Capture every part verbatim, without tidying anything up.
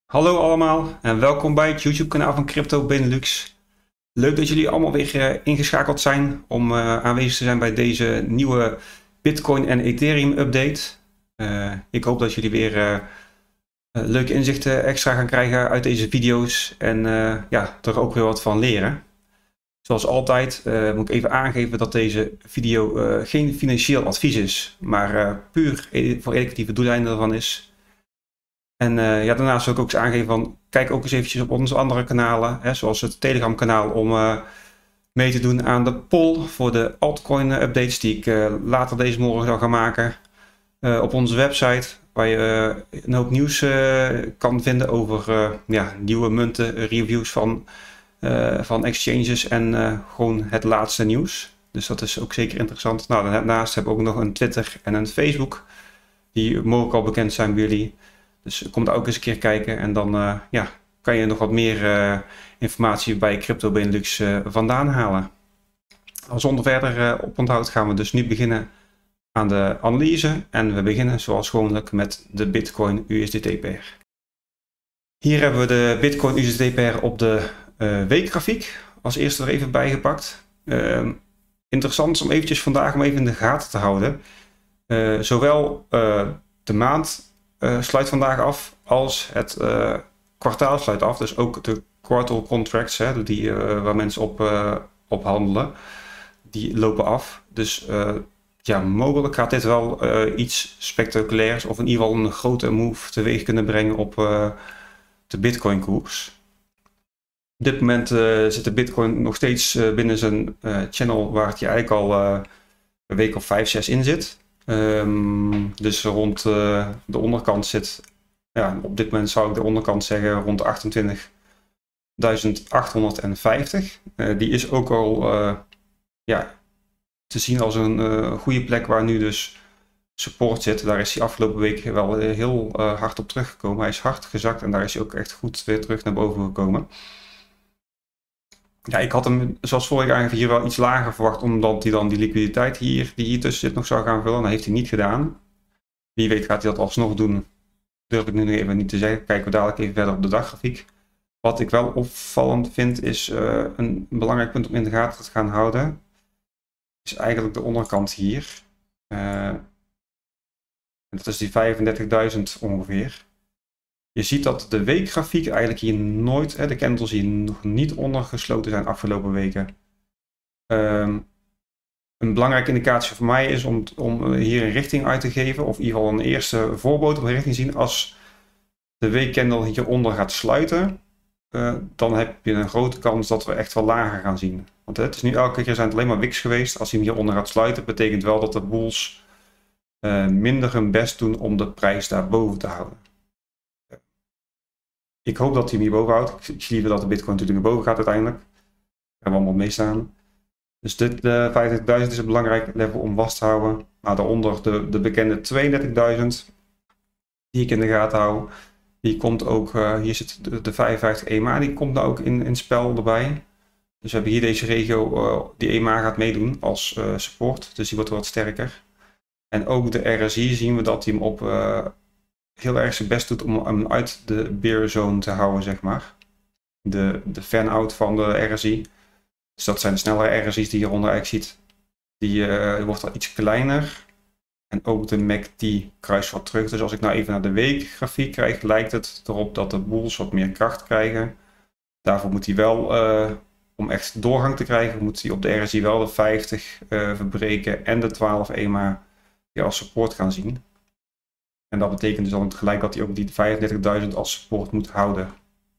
Hallo allemaal en welkom bij het YouTube kanaal van Crypto Benelux. Leuk dat jullie allemaal weer uh, ingeschakeld zijn om uh, aanwezig te zijn bij deze nieuwe Bitcoin en Ethereum update. Uh, ik hoop dat jullie weer uh, uh, leuke inzichten extra gaan krijgen uit deze video's en uh, ja, er ook weer wat van leren. Zoals altijd uh, moet ik even aangeven dat deze video uh, geen financieel advies is, maar uh, puur ed voor educatieve doeleinden ervan is. En uh, ja, daarnaast wil ik ook eens aangeven van, kijk ook eens eventjes op onze andere kanalen, hè, zoals het Telegram kanaal, om uh, mee te doen aan de poll voor de altcoin updates die ik uh, later deze morgen zal gaan maken. Uh, op onze website, waar je uh, een hoop nieuws uh, kan vinden over uh, ja, nieuwe munten, reviews van, uh, van exchanges en uh, gewoon het laatste nieuws. Dus dat is ook zeker interessant. Nou, daarnaast hebben we ook nog een Twitter en een Facebook, die mogelijk al bekend zijn bij jullie. Dus kom daar ook eens een keer kijken en dan uh, ja, kan je nog wat meer uh, informatie bij Crypto Benelux uh, vandaan halen. Zonder verder uh, oponthoud gaan we dus nu beginnen aan de analyse. En we beginnen zoals gewoonlijk met de Bitcoin U S D T pair. Hier hebben we de Bitcoin U S D T pair op de uh, weekgrafiek als eerste er even bijgepakt. Uh, interessant is om eventjes vandaag om even in de gaten te houden. Uh, zowel uh, de maand Uh, sluit vandaag af als het uh, kwartaal sluit af. Dus ook de quartal contracts, hè, die, uh, waar mensen op, uh, op handelen, die lopen af. Dus uh, ja, mogelijk gaat dit wel uh, iets spectaculairs of in ieder geval een grote move teweeg kunnen brengen op uh, de Bitcoin koers. Op dit moment uh, zit de Bitcoin nog steeds uh, binnen zijn uh, channel waar het je eigenlijk al uh, een week of vijf, zes in zit. Um, dus rond uh, de onderkant zit, ja, op dit moment zou ik de onderkant zeggen rond achtentwintigduizend achthonderdvijftig. Uh, die is ook al uh, ja, te zien als een uh, goede plek waar nu dus support zit. Daar is hij afgelopen week wel heel uh, hard op teruggekomen. Hij is hard gezakt en daar is hij ook echt goed weer terug naar boven gekomen. Ja, ik had hem, zoals vorige aangegeven, hier wel iets lager verwacht, omdat hij dan die liquiditeit hier, die hier tussen zit, nog zou gaan vullen. Dat heeft hij niet gedaan. Wie weet gaat hij dat alsnog doen, durf ik nu nog even niet te zeggen. Kijken we dadelijk even verder op de daggrafiek. Wat ik wel opvallend vind, is uh, een belangrijk punt om in de gaten te gaan houden. Is eigenlijk de onderkant hier. Uh, dat is die vijfendertigduizend ongeveer. Je ziet dat de weekgrafiek eigenlijk hier nooit, hè, de candles hier nog niet onder gesloten zijn afgelopen weken. Um, een belangrijke indicatie voor mij is om, om hier een richting uit te geven, of in ieder geval een eerste voorbood op een richting te zien. Als de weekcandle hieronder gaat sluiten, uh, dan heb je een grote kans dat we echt wel lager gaan zien. Want hè, het is nu elke keer zijn het alleen maar wicks geweest. Als hij hieronder gaat sluiten, betekent wel dat de bulls uh, minder hun best doen om de prijs daarboven te houden. Ik hoop dat hij hem hierboven houdt. Ik zie liever dat de Bitcoin natuurlijk naar boven gaat uiteindelijk. Daar gaan we allemaal mee staan. Dus dit uh, vijfendertigduizend is een belangrijk level om vast te houden. Nou, daaronder de, de bekende tweeëndertigduizend. Die ik in de gaten hou. Die komt ook, uh, hier zit de, de vijfenvijftig E M A, die komt daar ook in, in spel erbij. Dus we hebben hier deze regio, uh, die E M A gaat meedoen als uh, support. Dus die wordt wat sterker. En ook de R S I zien we dat hij hem op... Uh, heel erg zijn best doet om hem uit de bear zone te houden, zeg maar. De, de fan-out van de R S I. Dus dat zijn de snellere R S I's die je hieronder eigenlijk ziet. Die uh, wordt al iets kleiner. En ook de M A C D kruist wat terug. Dus als ik nou even naar de weekgrafiek krijg, lijkt het erop dat de bulls wat meer kracht krijgen. Daarvoor moet hij wel, uh, om echt doorgang te krijgen, moet hij op de R S I wel de vijftig uh, verbreken en de twaalf E M A die als support gaan zien. En dat betekent dus dan gelijk dat hij ook die vijfendertigduizend als support moet houden.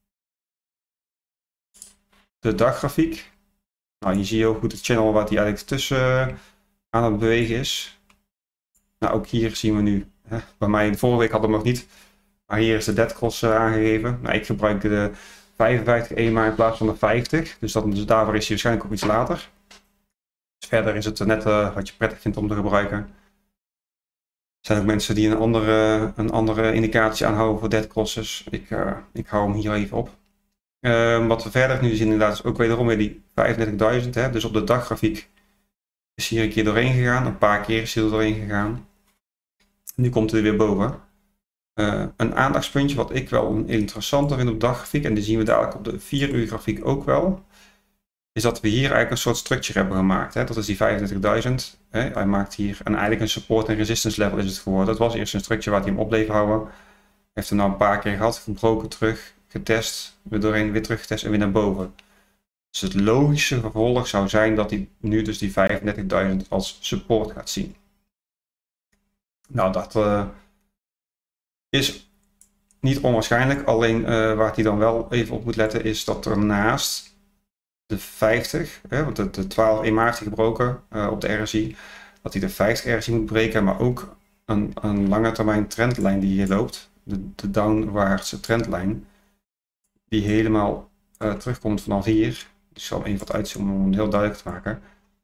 De daggrafiek. Nou, hier zie je ook goed het channel waar hij eigenlijk tussen aan het bewegen is. Nou, ook hier zien we nu. Hè, bij mij, vorige week hadden we hem nog niet. Maar hier is de dead cross uh, aangegeven. Nou, ik gebruik de vijfenvijftig E M A in plaats van de vijftig. Dus, dat, dus daarvoor is hij waarschijnlijk ook iets later. Dus verder is het net uh, wat je prettig vindt om te gebruiken. Er zijn ook mensen die een andere, een andere indicatie aanhouden voor dead crosses. Ik, uh, ik hou hem hier even op. Uh, wat we verder nu zien inderdaad is ook wederom weer die vijfendertigduizend. Hè? Dus op de daggrafiek is hier een keer doorheen gegaan. Een paar keer is hij er doorheen gegaan. Nu komt hij weer boven. Uh, een aandachtspuntje wat ik wel een interessanter vind op daggrafiek, en die zien we dadelijk op de vier uur grafiek ook wel, is dat we hier eigenlijk een soort structure hebben gemaakt. Hè? Dat is die vijfendertigduizend. Hè? Hij maakt hier en eigenlijk een support en resistance level is het geworden. Dat was eerst een structure waar hij hem op bleef houden. Hij heeft hem nou een paar keer gehad, gebroken terug, getest, weer doorheen, weer teruggetest en weer naar boven. Dus het logische gevolg zou zijn dat hij nu dus die vijfendertigduizend als support gaat zien. Nou, dat uh, is niet onwaarschijnlijk. Alleen uh, waar hij dan wel even op moet letten is dat er naast de vijftig, hè, want de, de twaalf E M A heeft hij gebroken uh, op de R S I, dat hij de vijftig R S I moet breken, maar ook een, een lange termijn trendlijn die hier loopt, de, de downwaartse trendlijn, die helemaal uh, terugkomt vanaf hier. Ik zal hem even wat uitzoomen om het heel duidelijk te maken.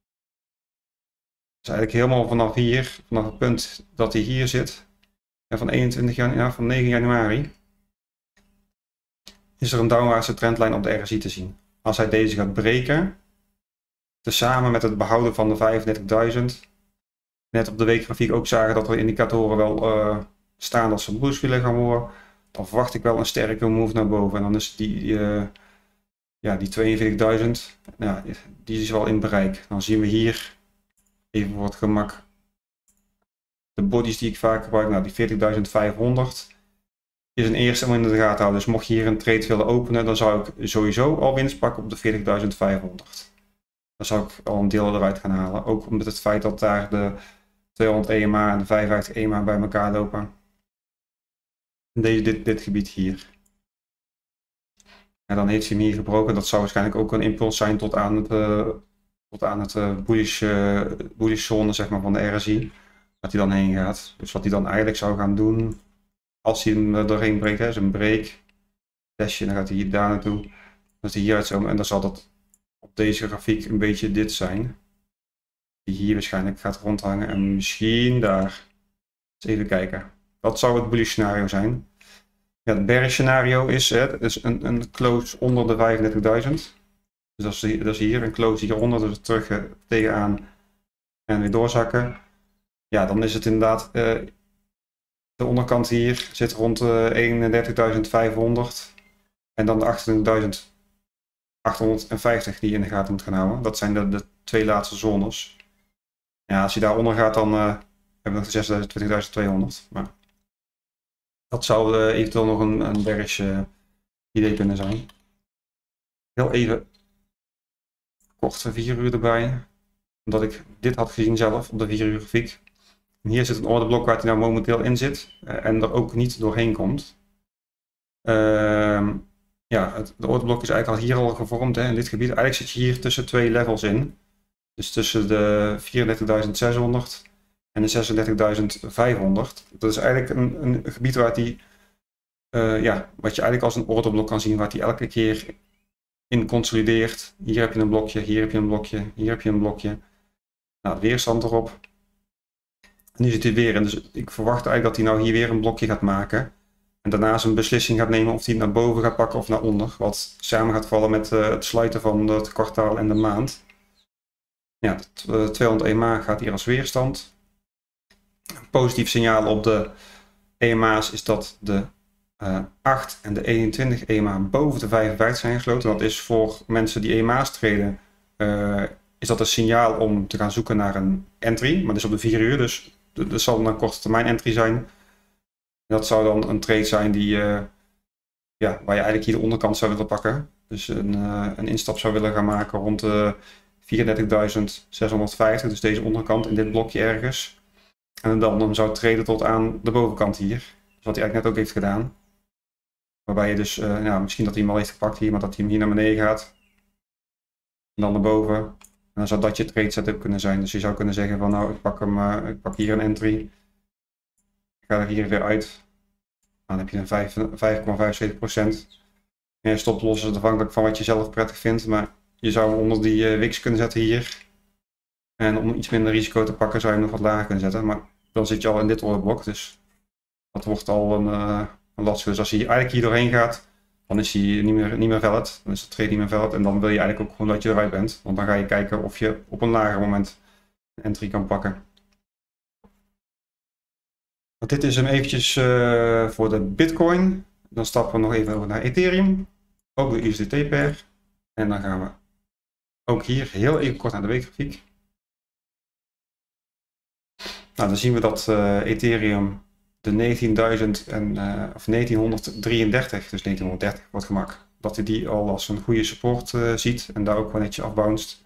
Dus eigenlijk helemaal vanaf hier, vanaf het punt dat hij hier zit, en van, eenentwintig januari, van negen januari, is er een downwaartse trendlijn op de R S I te zien. Als hij deze gaat breken, tezamen met het behouden van de vijfendertigduizend, net op de weekgrafiek ook zagen dat er indicatoren wel uh, staan dat ze boost willen gaan worden, dan verwacht ik wel een sterke move naar boven. En dan is die, uh, ja, die tweeënveertigduizend, ja, die is wel in bereik. Dan zien we hier, even voor het gemak, de bodies die ik vaak gebruik, nou die veertigduizend vijfhonderd. Is een eerste om in de gaten houden. Dus mocht je hier een trade willen openen, dan zou ik sowieso al winst pakken op de veertigduizend vijfhonderd. Dan zou ik al een deel eruit gaan halen. Ook met het feit dat daar de tweehonderd E M A en de vijfenvijftig E M A bij elkaar lopen. En deze, dit, dit gebied hier. En dan heeft hij hem hier gebroken. Dat zou waarschijnlijk ook een impuls zijn tot aan het, uh, tot aan het uh, bullish, uh, bullish zone, zeg maar, van de R S I. Dat hij dan heen gaat. Dus wat hij dan eigenlijk zou gaan doen, als hij hem er doorheen breekt, hè, is een break, testje, dan gaat hij hier daar naartoe. Dan is hij hieruit zo, en dan zal dat op deze grafiek een beetje dit zijn. Die hier waarschijnlijk gaat rondhangen en misschien daar. Dus even kijken. Dat zou het bullish scenario zijn. Ja, het bearish scenario is, hè, is een, een close onder de vijfendertigduizend. Dus dat is, dat is hier een close hieronder, dus terug uh, tegenaan en weer doorzakken. Ja, dan is het inderdaad, uh, de onderkant hier zit rond uh, eenendertigduizend vijfhonderd. En dan de achtentwintigduizend achthonderdvijftig die je in de gaten moet gaan houden. Dat zijn de, de twee laatste zones. Ja, als je daaronder gaat, dan uh, hebben we nog de zesduizend, twintigduizend tweehonderd. Maar dat zou uh, eventueel nog een, een bearish uh, idee kunnen zijn. Heel even kort vier uur erbij. Omdat ik dit had gezien zelf op de vier uur grafiek. En hier zit een orderblok waar hij nou momenteel in zit. Uh, en er ook niet doorheen komt. Uh, ja, het, de orderblok is eigenlijk al hier al gevormd, hè, in dit gebied. Eigenlijk zit je hier tussen twee levels in. Dus tussen de vierendertigduizend zeshonderd en de zesendertigduizend vijfhonderd. Dat is eigenlijk een, een gebied waar die, uh, ja, wat je eigenlijk als een orderblok kan zien, waar die elke keer in consolideert. Hier heb je een blokje, hier heb je een blokje, hier heb je een blokje. Nou, weerstand erop. En nu zit hij weer in, dus ik verwacht eigenlijk dat hij nou hier weer een blokje gaat maken. En daarna een beslissing gaat nemen of hij het naar boven gaat pakken of naar onder. Wat samen gaat vallen met uh, het sluiten van het kwartaal en de maand. Ja, de tweehonderd E M A gaat hier als weerstand. Een positief signaal op de E M A's is dat de uh, acht en de eenentwintig E M A boven de vijfenvijftig zijn gesloten. Dat is voor mensen die E M A's treden, uh, is dat een signaal om te gaan zoeken naar een entry. Maar dat is op de vier uur, dus dat zal dan een korte termijn entry zijn. Dat zou dan een trade zijn die, uh, ja, waar je eigenlijk hier de onderkant zou willen pakken. Dus een, uh, een instap zou willen gaan maken rond de vierendertigduizend zeshonderdvijftig, dus deze onderkant in dit blokje ergens. En dan, dan zou traden tot aan de bovenkant hier. Dus wat hij eigenlijk net ook heeft gedaan. Waarbij je dus, uh, ja, misschien dat hij hem al heeft gepakt hier, maar dat hij hem hier naar beneden gaat. En dan naar boven. En dan zou dat je trade setup kunnen zijn. Dus je zou kunnen zeggen van nou, ik pak, hem, uh, ik pak hier een entry. Ik ga er hier weer uit. Dan heb je een vijf komma vijfenzeventig procent. En je stoploss is afhankelijk van wat je zelf prettig vindt. Maar je zou hem onder die uh, wix kunnen zetten hier. En om iets minder risico te pakken zou je hem nog wat lager kunnen zetten. Maar dan zit je al in dit orderblok. Dus dat wordt al een, uh, een lastig. Dus als hij eigenlijk hier doorheen gaat, dan is hij niet meer, niet meer valid. Dan is de trade niet meer valid. En dan wil je eigenlijk ook gewoon dat je eruit bent. Want dan ga je kijken of je op een lager moment een entry kan pakken. Dit is hem eventjes uh, voor de Bitcoin. Dan stappen we nog even over naar Ethereum. Ook de U S D T-pair. En dan gaan we ook hier heel even kort naar de weekgrafiek. Nou, dan zien we dat uh, Ethereum de negentienduizend en, uh, of negentienhonderddrieëndertig, dus negentienhonderddertig voor het gemak, dat hij die al als een goede support uh, ziet en daar ook wel netjes afbounced.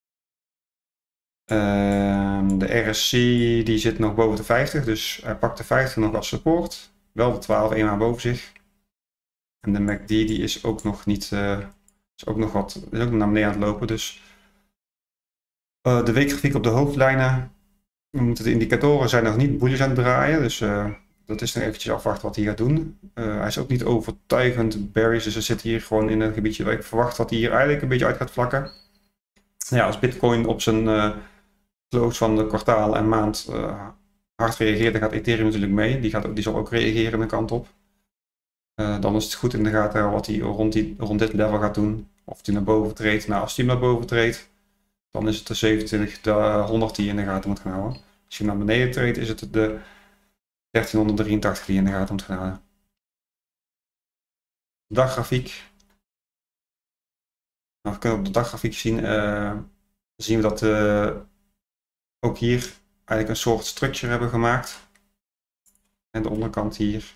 Uh, de R S C die zit nog boven de vijftig, dus hij pakt de vijftig nog als support. Wel de twaalf eenmaal boven zich. En de M A C D die is ook nog niet, uh, is ook nog wat, is ook nog naar beneden aan het lopen. Dus uh, de weekgrafiek op de hoofdlijnen, we moeten de indicatoren zijn nog niet bullish aan het draaien, dus uh, dat is nog eventjes afwachten wat hij gaat doen. Uh, hij is ook niet overtuigend bearish, dus hij zit hier gewoon in een gebiedje waar ik verwacht dat hij hier eigenlijk een beetje uit gaat vlakken. Ja, als Bitcoin op zijn uh, close van de kwartaal en maand uh, hard reageert, dan gaat Ethereum natuurlijk mee. Die, gaat, die zal ook reageren de kant op. Uh, dan is het goed in de gaten wat hij rond, die, rond dit level gaat doen. Of hij naar boven treedt. Nou, als hij naar boven treedt, dan is het de zevenentwintighonderd die je in de gaten moet gaan houden. Als je naar beneden treedt, is het de dertienhonderddrieëntachtig die je in de gaten moet gaan houden. Daggrafiek. Nou, we kunnen op de daggrafiek zien, uh, zien we dat uh, ook hier eigenlijk een soort structure hebben gemaakt. En de onderkant hier.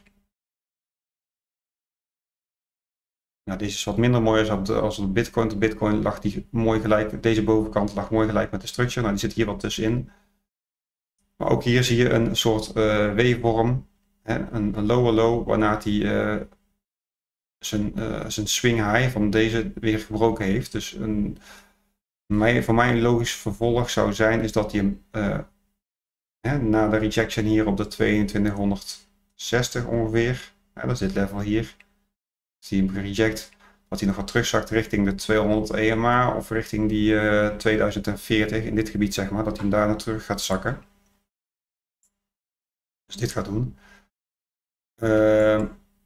Nou, deze is wat minder mooi als op de, als op de Bitcoin. De Bitcoin lag die mooi gelijk, deze bovenkant lag mooi gelijk met de structure. Nou, die zit hier wat tussenin. Maar ook hier zie je een soort uh, W-vorm, een, een lower low, waarna hij uh, zijn, uh, zijn swing high van deze weer gebroken heeft. Dus een, mij, voor mij een logisch vervolg zou zijn, is dat hij hem uh, hè, na de rejection hier op de tweeëntwintighonderdzestig ongeveer, hè, dat is dit level hier, zie je hem gereject, dat hij nog wat terugzakt richting de tweehonderd E M A of richting die uh, tweeduizend veertig in dit gebied, zeg maar, dat hij hem daar naar terug gaat zakken. Dus dit gaat doen. Uh,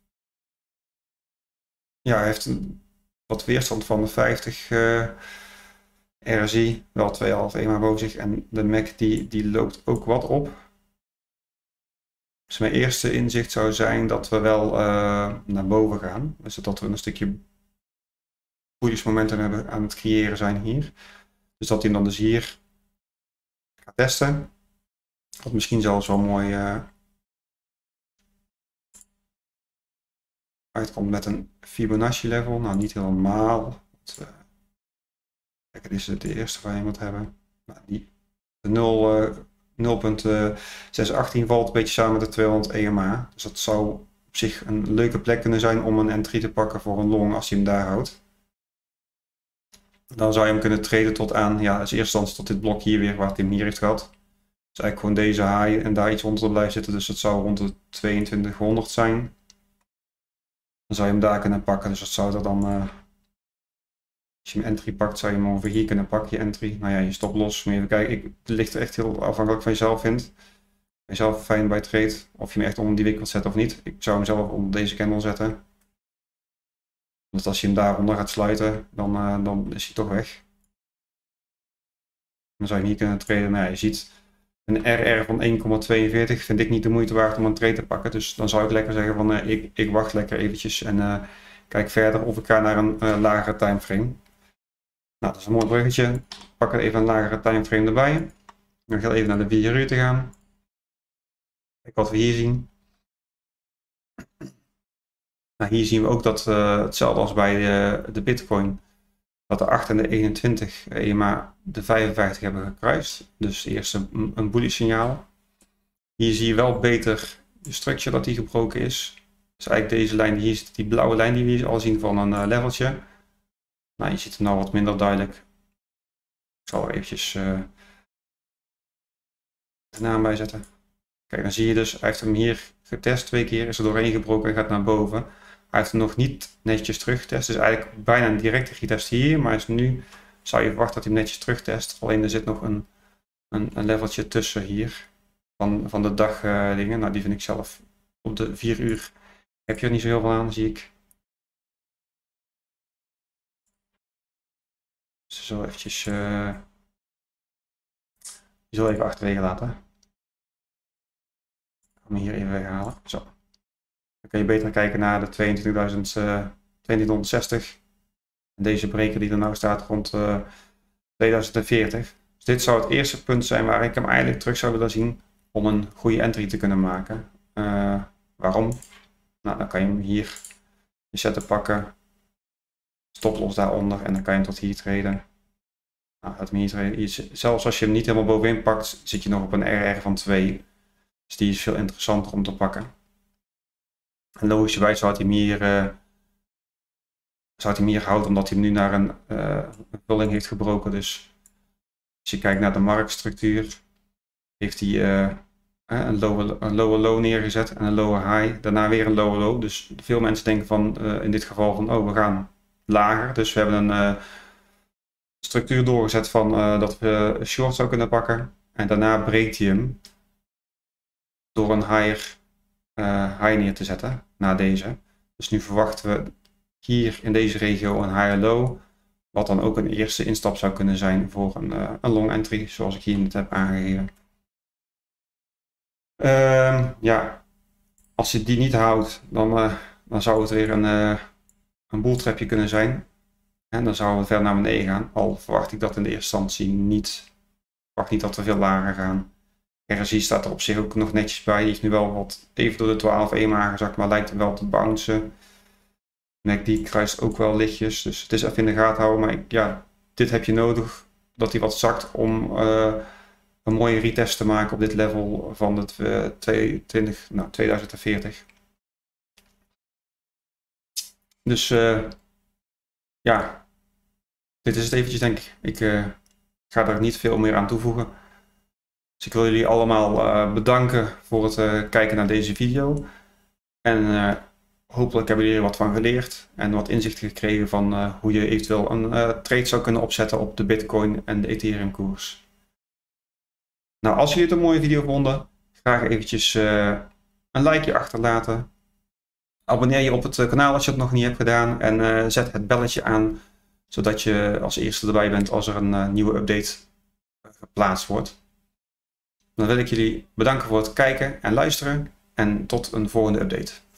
ja, hij heeft een, wat weerstand van de vijftig uh, R S I, wel twee komma vijf E M A boven zich, en de M A C die, die loopt ook wat op. Dus mijn eerste inzicht zou zijn dat we wel uh, naar boven gaan. Dus dat we een stukje bullish momentum hebben aan het creëren zijn hier. Dus dat hij dan dus hier gaat testen. Wat misschien zelfs wel mooi uh, uitkomt met een Fibonacci level. Nou, niet helemaal. Want, uh, kijk, dit is de eerste waar je moet hebben. Nou, die, de nul, uh, nul komma zeshonderdachttien valt een beetje samen met de tweehonderd E M A. Dus dat zou op zich een leuke plek kunnen zijn om een entry te pakken voor een long als je hem daar houdt. Dan zou je hem kunnen traden tot aan, ja, als eerste instantie tot dit blok hier weer, waar hij hem hier heeft gehad. Dus eigenlijk gewoon deze high en daar iets onder te blijven zitten. Dus het zou rond de tweeëntwintighonderd zijn. Dan zou je hem daar kunnen pakken. Dus dat zou er dan, uh, als je hem entry pakt, zou je hem over hier kunnen pakken, je entry. Nou ja, je stop los. Maar even kijken, ik, het ligt er echt heel afhankelijk van jezelf vindt. Jezelf fijn bij trade, of je hem echt onder die wick wilt zetten of niet. Ik zou hem zelf onder deze candle zetten. Want als je hem daaronder gaat sluiten, dan, uh, dan is hij toch weg. Dan zou je niet kunnen traden. Nou ja, je ziet een R R van één komma tweeënveertig vind ik niet de moeite waard om een trade te pakken. Dus dan zou ik lekker zeggen van uh, ik, ik wacht lekker eventjes en uh, kijk verder of ik ga naar een uh, lagere timeframe. Nou, dat is een mooi bruggetje. Pak er even een lagere timeframe erbij. Dan ga ik even naar de vier uur te gaan. Kijk wat we hier zien. Nou, hier zien we ook dat uh, hetzelfde als bij de, de Bitcoin, dat de acht en de eenentwintig E M A de vijfenvijftig hebben gekruist. Dus eerst een, een bullish signaal. Hier zie je wel beter de structure dat die gebroken is. Dus eigenlijk deze lijn, hier is die blauwe lijn die we hier al zien van een uh, leveltje. Nou, je ziet het nou wat minder duidelijk. Ik zal er eventjes uh, de naam bij zetten. Kijk, dan zie je dus, hij heeft hem hier getest twee keer, is er doorheen gebroken en gaat naar boven. Hij heeft hem nog niet netjes teruggetest, dus eigenlijk bijna een directe retest hier, maar is nu zou je verwachten dat hij hem netjes terugtest. Alleen er zit nog een, een, een leveltje tussen hier van, van de dag uh, dingen. Nou, die vind ik zelf op de vier uur heb je er niet zo heel veel aan, zie ik. Dus zo eventjes, uh, die zal even achterwege laten. hem hier even weghalen. Zo. Dan kun je beter kijken naar de tweeëntwintigduizend tweehonderdzestig. En deze breker die er nou staat rond uh, tweeduizend veertig. Dus dit zou het eerste punt zijn waar ik hem eigenlijk terug zou willen zien om een goede entry te kunnen maken. Uh, waarom? Nou, dan kan je hem hier je setup pakken. Stoploss daaronder en dan kan je hem tot hier traden. Nou, laat hem hier traden. Zelfs als je hem niet helemaal bovenin pakt, zit je nog op een R R van twee. Dus die is veel interessanter om te pakken. En logischerwijs zou hij hem hier, uh, zou hij hem hier houden omdat hij hem nu naar een, uh, een vulling heeft gebroken. Dus als je kijkt naar de marktstructuur, heeft hij uh, een, lower, een lower low neergezet en een lower high. Daarna weer een lower low. Dus veel mensen denken van uh, in dit geval van oh we gaan lager. Dus we hebben een uh, structuur doorgezet van uh, dat we short zou kunnen pakken. En daarna breekt hij hem door een higher uh, high neer te zetten na deze. Dus nu verwachten we hier in deze regio een higher low. Wat dan ook een eerste instap zou kunnen zijn voor een, uh, een long entry zoals ik hier net heb aangegeven. Uh, ja, als je die niet houdt dan, uh, dan zou het weer een, uh, een boeltrapje kunnen zijn. En dan zouden we ver naar beneden gaan. Al verwacht ik dat in de eerste instantie niet. Ik verwacht niet dat we veel lager gaan. R S I staat er op zich ook nog netjes bij. Die is nu wel wat even door de twaalf E M A aangezakt, maar lijkt er wel te bouncen. M A C D kruist ook wel lichtjes. Dus het is even in de gaten houden. Maar ik, ja, dit heb je nodig. Dat hij wat zakt om uh, een mooie retest te maken op dit level van het uh, tweeëntwintig, nou, tweeduizend veertig. Dus uh, ja, dit is het eventjes denk ik. Ik uh, ga er niet veel meer aan toevoegen. Dus ik wil jullie allemaal uh, bedanken voor het uh, kijken naar deze video. En uh, hopelijk hebben jullie er wat van geleerd en wat inzicht gekregen van uh, hoe je eventueel een uh, trade zou kunnen opzetten op de Bitcoin en de Ethereum koers. Nou, als jullie het een mooie video vonden, graag eventjes uh, een likeje achterlaten. Abonneer je op het kanaal als je het nog niet hebt gedaan en uh, zet het belletje aan, zodat je als eerste erbij bent als er een uh, nieuwe update geplaatst wordt. Dan wil ik jullie bedanken voor het kijken en luisteren en tot een volgende update.